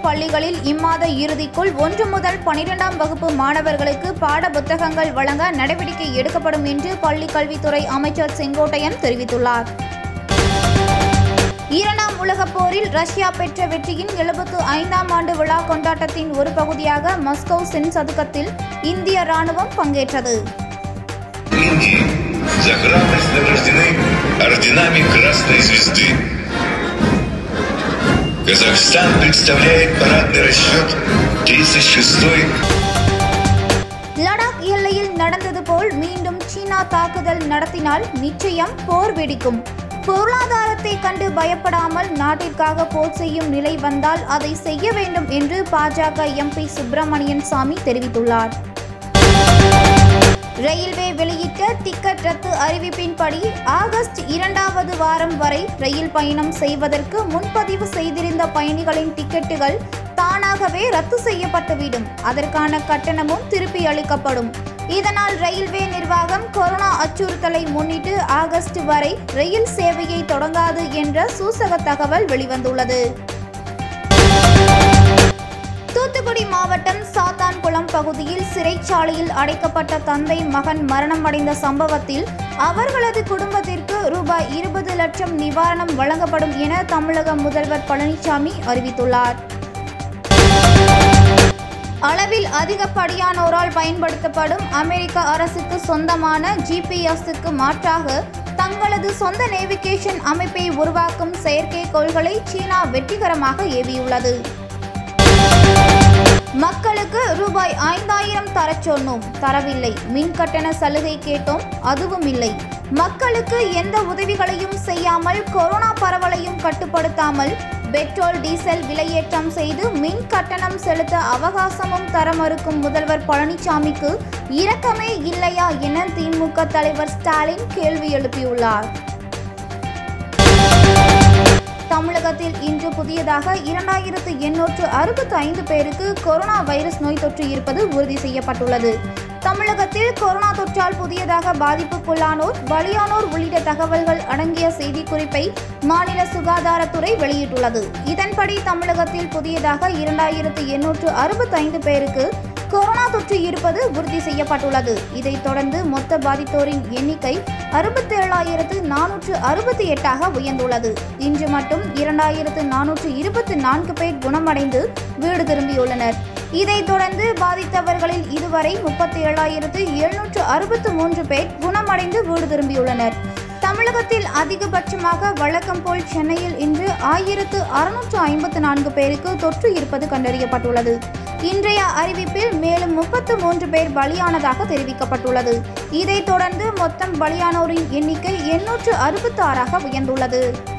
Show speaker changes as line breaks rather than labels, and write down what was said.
பள்ளிகளில் இம்மாத இறுதிக்குள் 1 முதல் 12ஆம் வகுப்பு மாணவர்களுக்கு பாட புத்தகங்கள் வழங்க நடவடிக்கை எடுக்கப்படும் என்று பள்ளிக் கல்வித்துறை அமைச்சர் செங்கோட்டையன் தெரிவித்துள்ளார். 2ஆம் உலகப் போரில் ரஷ்யா பெற்ற வெற்றியின் 75ஆம் ஆண்டு விழா கொண்டாட்டத்தின் ஒரு பகுதியாக மாஸ்கோ சென் சதுக்கத்தில் இந்திய ராணுவம் பங்கேற்றது.
За храбрость награждены орденами Красной Звезды. Казахстан представляет парадный расчет 36-й.
லடாக் எல்லையில் நடந்தது போல் மீண்டும் சீனா தாக்குதல் நடத்தினால் நிச்சயம் போர் வெடிக்கும். பொருளாதாரத்தை கண்டு பயப்படாமல் நாட்டிற்காக போர் செய்யும் நிலை வந்தால் அதை செய்ய வேண்டும் என்று பாஜக எம்பி சுப்பிரமணியன் சாமி தெரிவித்துள்ளார். ரயில்வே வெளியிட்ட டிக்கெட் ரத்து அறிவிப்பின்படி ஆகஸ்ட் 2வது வாரம் வரை ரயில் பயணம் செய்வதற்கு முன்பதிவு செய்திருந்த பயணிகளின் டிக்கெட்டுகள் தானாகவே ரத்து செய்யப்பட்டுவிடும். அதற்கான கட்டணமும் திருப்பி அளிக்கப்படும். இதனால் ரயில்வே நிர்வாகம் கொரோனா அச்சுறுத்தலை முன்னிட்டு ஆகஸ்ட் வரை ரயில் சேவையை தொடங்காது என்ற சூசக தகவல் வெளிவந்துள்ளது. தூத்துக்குடி மாவட்டம் சாத்தான்குளம் பகுதியில் சிறைச்சாலையில் அடைக்கப்பட்ட தந்தை மகன் மரணமடைந்த சம்பவத்தில் அவர்களது குடும்பத்திற்கு ரூபாய் 20 லட்சம் நிவாரணம் வழங்கப்படும் என தமிழக முதல்வர் பழனிசாமி அறிவித்துள்ளார். அளவில் அதிகப்படியானோரால் பயன்படுத்தப்படும் அமெரிக்க அரசுக்கு சொந்தமான GPS-க்கு மாற்றாக தங்களது சொந்த நேவிகேஷன் அமைப்பை உருவாக்கும் செயற்கைக்கோள்களை சீனா வெற்றிகரமாக ஏவியுள்ளது. மக்களுக்கு ரூபாய் 5000 தரச் சொன்னோம், தரவில்லை. மின் கட்டண சலுகை கேட்டோம், அதுவும் இல்லை. மக்களுக்கு எந்த உதவிகளையும் செய்யாமல் கொரோனா பரவலையும் கட்டுப்படுத்தாமல் பெட்ரோல் டீசல் விலையேற்றம் செய்து மின் கட்டணம் செலுத்த அவகாசமும் தர மறுக்கும் முதல்வர் பழனிசாமிக்கு இரக்கமே இல்லையா என திமுக தலைவர் ஸ்டாலின் கேள்வி எழுப்பியுள்ளார். தமிழகத்தில் இன்று புதியதாக 2865 பேருக்கு கொரோனா வைரஸ் நோய் தொற்று இருப்பது உறுதி செய்யப்பட்டுள்ளது. தமிழகத்தில் கொரோனா தொற்றால் புதியதாக பாதிப்புக்குள்ளானோர், பலியானோர் உள்ளிட்ட தகவல்கள் அடங்கிய செய்திக்குறிப்பை மாநில சுகாதாரத்துறை வெளியிட்டுள்ளது. இதன்படி தமிழகத்தில் புதியதாக 2865 பேருக்கு கொரோனா தொற்று இருப்பது உறுதி செய்யப்பட்டுள்ளது. இதைத் தொடர்ந்து மொத்த பாதித்தோரின் எண்ணிக்கை 67,468 உயர்ந்துள்ளது. இன்று மட்டும் 2424 பேர் குணமடைந்து வீடு திரும்பியுள்ளனர். இதைத் தொடர்ந்து பாதித்தவர்களில் இதுவரை 37,763 பேர் குணமடைந்து வீடு திரும்பியுள்ளனர். தமிழகத்தில் அதிகபட்சமாக வழக்கம் போல் சென்னையில் இன்று 1654 பேருக்கு தொற்று இருப்பது கண்டறியப்பட்டுள்ளது. இன்றைய அறிவிப்பில் மேலும் 33 பேர் பலியானதாக தெரிவிக்கப்பட்டுள்ளது. இதைத் தொடர்ந்து மொத்தம் பலியானோரின் எண்ணிக்கை 866 உயர்ந்துள்ளது.